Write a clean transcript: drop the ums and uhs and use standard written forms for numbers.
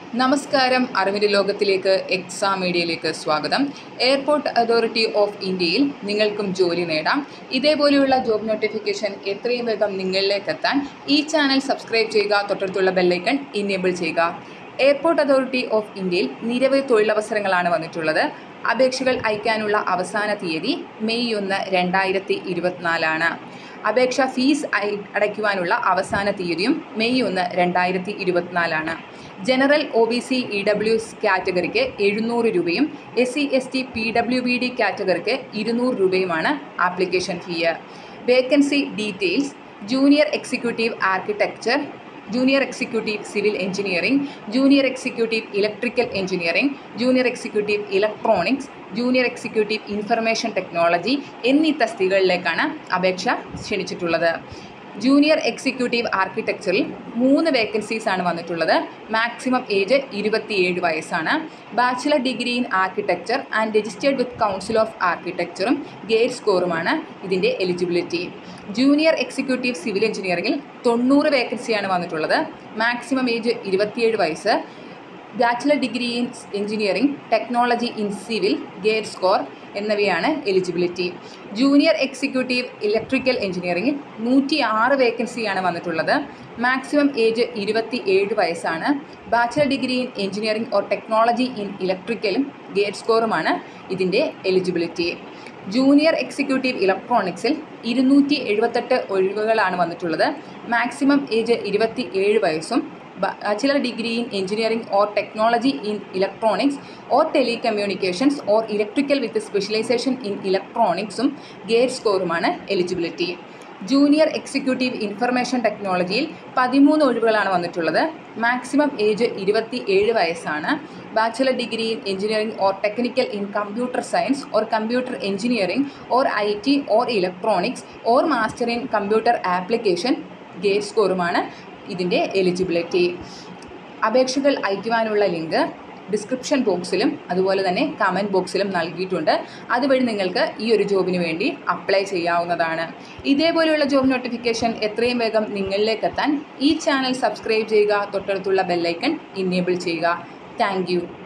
നമസ്കാരം. അറിവിൻ്റെ ലോകത്തിലേക്ക് എക്സാം മീഡിയയിലേക്ക് സ്വാഗതം. എയർപോർട്ട് അതോറിറ്റി ഓഫ് ഇന്ത്യയിൽ നിങ്ങൾക്കും ജോലി നേടാം. ഇതേപോലെയുള്ള ജോബ് നോട്ടിഫിക്കേഷൻ എത്രയും വേഗം നിങ്ങളിലേക്ക് എത്താൻ ഈ ചാനൽ സബ്സ്ക്രൈബ് ചെയ്യുക, തൊട്ടടുത്തുള്ള ബെല്ലൈക്കൺ ഇനേബിൾ ചെയ്യുക. എയർപോർട്ട് അതോറിറ്റി ഓഫ് ഇന്ത്യയിൽ നിരവധി തൊഴിലവസരങ്ങളാണ് വന്നിട്ടുള്ളത്. അപേക്ഷകൾ അയക്കാനുള്ള അവസാന തീയതി മെയ് 1, 2024 അപേക്ഷ ഫീസ് അടയ്ക്കുവാനുള്ള അവസാന തീയതിയും മെയ് 1, 2024 ജനറൽ OBC EWS കാറ്റഗറിക്ക് 700 രൂപയും SC ST PWBD കാറ്റഗറിക്ക് 200 രൂപയുമാണ് application fee. Vacancy details: junior executive architecture, junior executive civil engineering, junior executive electrical engineering, junior executive electronics, junior executive information technology എന്നീ തസ്തികകളിലേക്കാണ് അപേക്ഷ ക്ഷണിച്ചിട്ടുള്ളത്. ജൂനിയർ എക്സിക്യൂട്ടീവ് ആർക്കിടെക്ചറിൽ 3 വേക്കൻസീസാണ് വന്നിട്ടുള്ളത്. Maximum age 27 വയസ്സാണ്. Bachelor degree in architecture and registered with council of ആർക്കിടെക്ചറും GATE സ്കോറുമാണ് ഇതിൻ്റെ eligibility. Junior executive civil എഞ്ചിനീയറിംഗിൽ 90 വേക്കൻസിയാണ് വന്നിട്ടുള്ളത്. മാക്സിമം ഏജ് 27 വയസ്സ്. Bachelor degree in engineering technology in civil, GATE score എന്നിവയാണ് എലിജിബിലിറ്റി. ജൂനിയർ എക്സിക്യൂട്ടീവ് ഇലക്ട്രിക്കൽ എഞ്ചിനീയറിംഗിൽ 106 വേക്കൻസിയാണ് വന്നിട്ടുള്ളത്. മാക്സിമം ഏജ് 27 വയസ്സാണ്. Bachelor degree in engineering or technology in ഇലക്ട്രിക്കലും ഗേറ്റ് സ്കോറുമാണ് ഇതിൻ്റെ എലിജിബിലിറ്റി. ജൂനിയർ എക്സിക്യൂട്ടീവ് ഇലക്ട്രോണിക്സിൽ 278 ഒഴിവുകളാണ് വന്നിട്ടുള്ളത്. മാക്സിമം ഏജ് 27 വയസ്സും. Bachelor degree in engineering or technology in electronics or telecommunications or electrical with specialization in ഇലക്ട്രോണിക്സും ഗേറ്റ് സ്കോറുമാണ് എലിജിബിലിറ്റി. ജൂനിയർ എക്സിക്യൂട്ടീവ് ഇൻഫർമേഷൻ ടെക്നോളജിയിൽ 13 ഒഴിവുകളാണ് വന്നിട്ടുള്ളത്. മാക്സിമം ഏജ് 27 വയസ്സാണ്. Bachelor degree in engineering or technical in computer science or computer engineering or IT or electronics or master in computer application, gate സ്കോറുമാണ് ഇതിൻ്റെ eligibility. അപേക്ഷകൾ അയക്കുവാനുള്ള link description ബോക്സിലും അതുപോലെ തന്നെ കമൻറ്റ് ബോക്സിലും നൽകിയിട്ടുണ്ട്. അതുവഴി നിങ്ങൾക്ക് ഈ ഒരു ജോബിന് വേണ്ടി അപ്ലൈ ചെയ്യാവുന്നതാണ്. ഇതേപോലെയുള്ള ജോബ് നോട്ടിഫിക്കേഷൻ എത്രയും വേഗം നിങ്ങളിലേക്ക് എത്താൻ ഈ ചാനൽ സബ്സ്ക്രൈബ് ചെയ്യുക, തൊട്ടടുത്തുള്ള ബെല്ലൈക്കൺ ഇനേബിൾ ചെയ്യുക. Thank U.